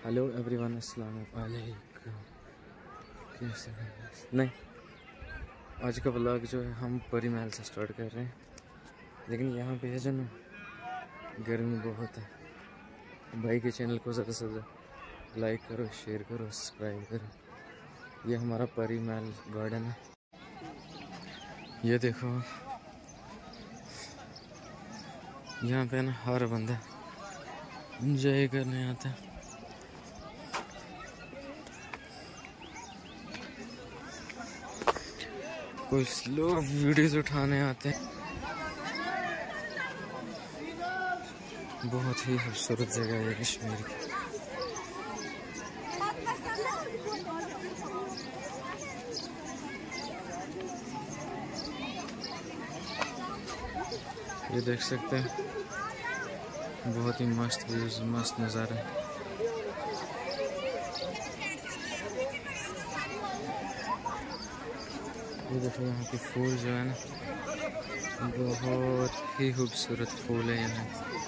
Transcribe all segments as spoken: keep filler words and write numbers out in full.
Hello everyone, अस्सलाम वालेकुम। कैसे हैं? नहीं, आज का व्लॉग जो है हम परी महल से स्टार्ट कर रहे हैं, लेकिन यहाँ पे है जो ना गर्मी बहुत है। भाई के चैनल को ज़्यादा से ज़्यादा लाइक करो, शेयर करो, सब्सक्राइब करो। ये हमारा परी महल गार्डन है। ये देखो, यहाँ पे ना हर बंदा एंजॉय करने आता है। कुछ लोग वीडियोस उठाने आते हैं। बहुत ही खूबसूरत जगह है कश्मीर की। ये देख सकते हैं, बहुत ही मस्त व्यूज, मस्त नज़ारा। ये देखो, यहाँ के फूल जो है ना, बहुत ही खूबसूरत फूल है यहाँ।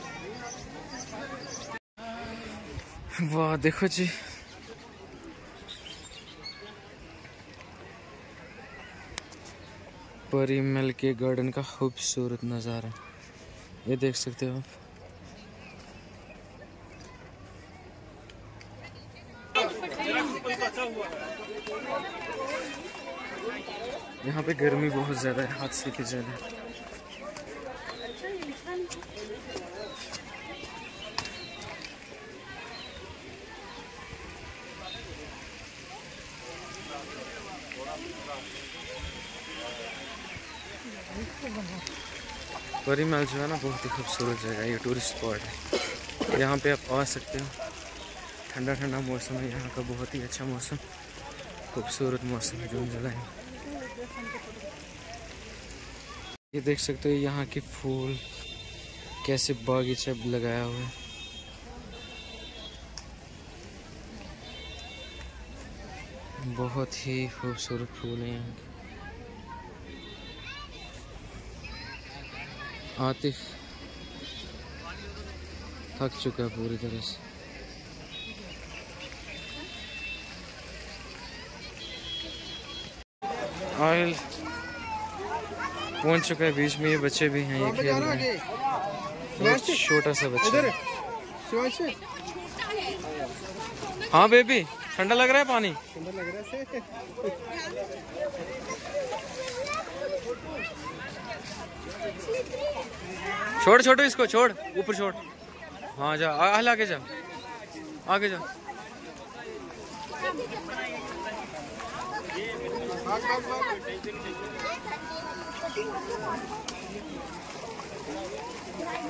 वाह देखो जी, परी महल के गार्डन का खूबसूरत नज़ारा ये देख सकते हो आप। यहाँ पे गर्मी बहुत ज़्यादा है, हाथ से भी ज़्यादा। परी महल जो है ना, बहुत ही खूबसूरत जगह है। ये टूरिस्ट स्पॉट है, यहाँ पे आप आ सकते हो। ठंडा ठंडा मौसम है यहाँ का, बहुत ही अच्छा मौसम, खूबसूरत मौसम है जून जुलाई। ये देख सकते हो यहाँ के फूल कैसे बागीचा लगाया हुआ है। बहुत ही खूबसूरत फूल है यहाँ के। आतिफ थक चुका है पूरी तरह से। आयल पहुंच चुका है, बीच में ये बच्चे भी हैं, ये खेल रहे हैं। बहुत छोटा सा बच्चा है। हाँ बेबी, ठंडा लग रहा है पानी? ठंडा लग रहा है। छोड़ छोड़ो इसको, छोड़ ऊपर छोड़। हाँ जा, आ, आगे जा, आगे जा।